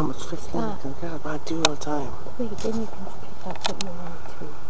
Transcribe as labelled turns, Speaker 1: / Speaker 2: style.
Speaker 1: much fixing it. God, I do all the time.
Speaker 2: Wait, then you can pick up what you want to.